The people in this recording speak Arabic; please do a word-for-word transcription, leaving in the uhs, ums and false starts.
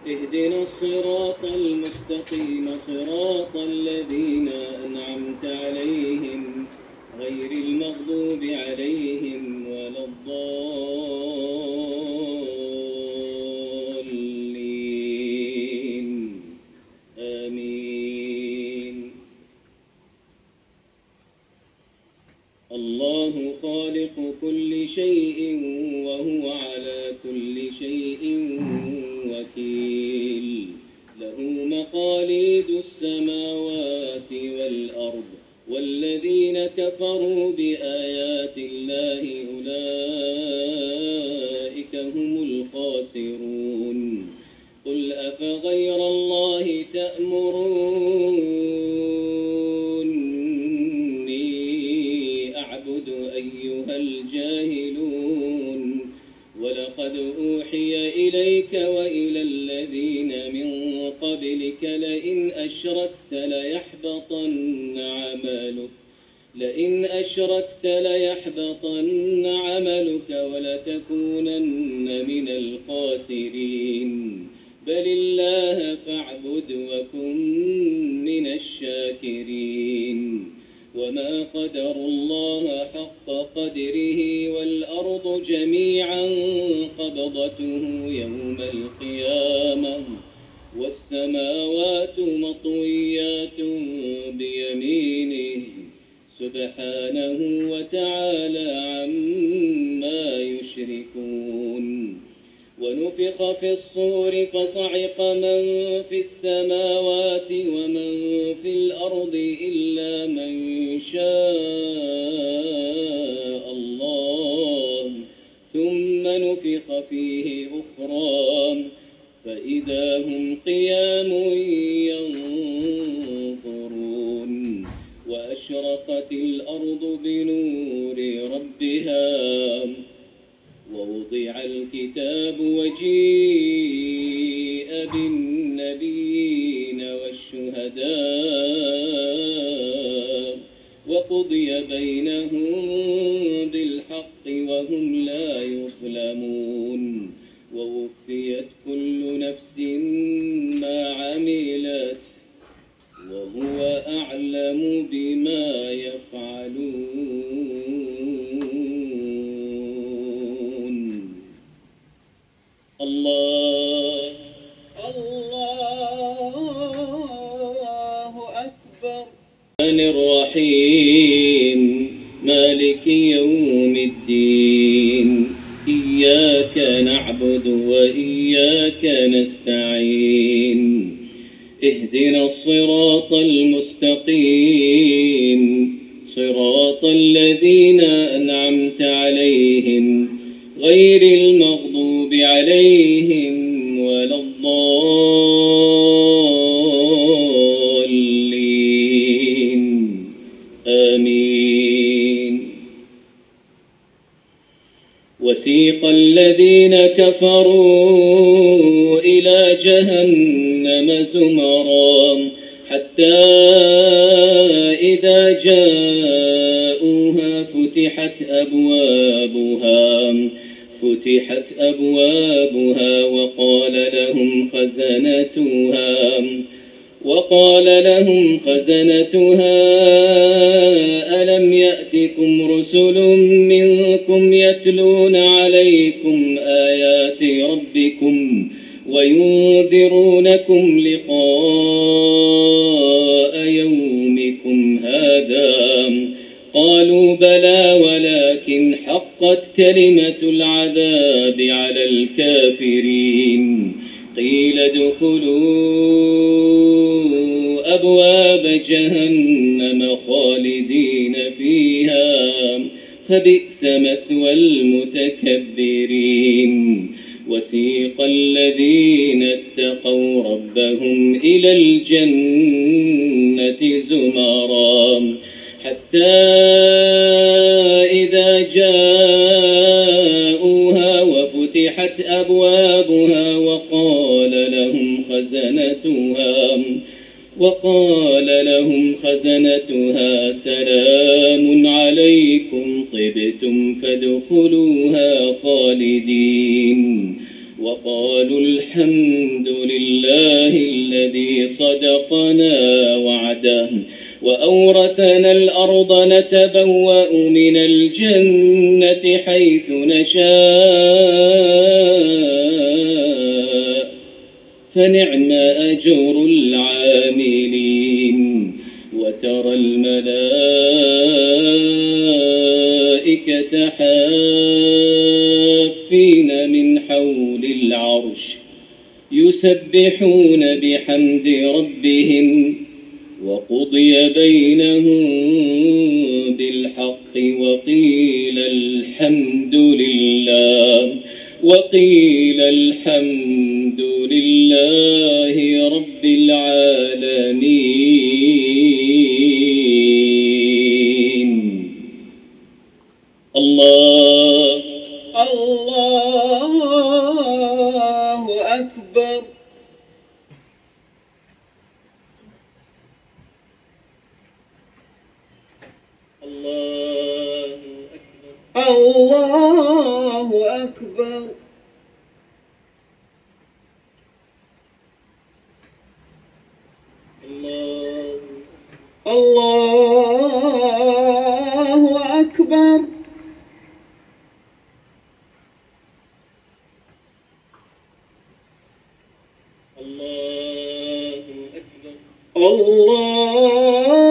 اهدنا الصراط المستقيم صراط الذين أنعمت عليهم غير المغضوب عليهم ولا الضالين آمين. الله خالق كل شيء وهو على كل شيء وكيل، له مقاليد السماوات والأرض، والذين كفروا بآيات الله أولئك هم الخاسرون. قل أفغير الله تأمروني أعبد أيها الجاهلون؟ ولقد أوحي إليك وإلى الذين من قبلك لئن أشركت ليحبطن عملك لئن أشركت ليحبطن عملك ولتكونن من الخاسرين. بل الله فاعبد وكن من الشاكرين. وما قدروا الله حق قدره والأرض جميعا قبضته يوم القيامة والسماوات مطويات بيمينه سبحانه وتعالى عما يشركون. ونفخ في الصور فصعق من في السماوات ومن في الأرض إلا من شاء الله، ثم نفخ فيه أخرى فإذا هم قيام ينظرون. وأشرقت الأرض بنور ربها ووضع الكتاب وجيء بالنبيين والشهداء وقضي بينهم بالحق وهم لا يظلمون. ووفيت كل نفس ما عملت وهو أعلم بما يفعلون. الله الله أكبر. الرحمن الرحيم مالك يوم الدين. إياك نعبد وإياك نستعين. اهدنا الصراط المستقيم صراط الذين أنعمت عليهم غير المغضوب عليهم ولا الضالين آمين. وسيق الذين كفروا إلى جهنم زمرا حتى إذا جاءوها فتحت أبوابها فتحت أبوابها وقال لهم خزنتها وقال لهم خزنتها ألم يأتكم رسل منكم يتلون عليكم آيات ربكم وينذرونكم لقاء يومكم هذا؟ قالوا بلى ولكن حقت كلمة العذاب على الكافرين. قيل ادخلوا أبواب جهنم خالدين فيها فبئس مثوى المتكبرين. وسيق الذين اتقوا ربهم إلى الجنة زمرا حتى إذا جاءوها وفتحت أبوابها وقال لهم خزنتها وقال لهم خزنتها سلام عليكم طبتم فادخلوها خالدين. وقالوا الحمد لله الذي صدقنا وعده وأورثنا الأرض نتبوأ من الجنة حيث نشاء فنعم أجر العاملين. وترى الملائكة حافين من حول العرش يسبحون بحمد ربهم وقضي بينهم بالحق وقيل الحمد لله وقيل الحمد لله رب العالمين. الله الله أكبر. الله أكبر. الله أكبر. الله الله أكبر. الله أكبر. الله